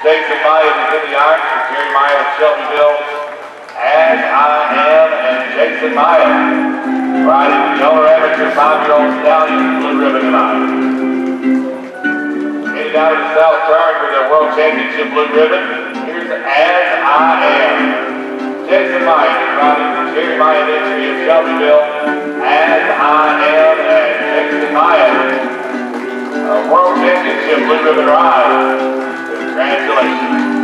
Jason Myers is in the arms for Jerry Meyer of Shelbyville. As I am, and Jason Meyer riding the Jonah Amateur 5-year-old stallion blue ribbon tonight. Heading down to the south turn with their World Championship blue ribbon. Here's As I Am. Jason Meyer riding the Jerry Meyer entry of Shelbyville. As I Am, and Jason Meyer. World Championship blue ribbon ride. Congratulations.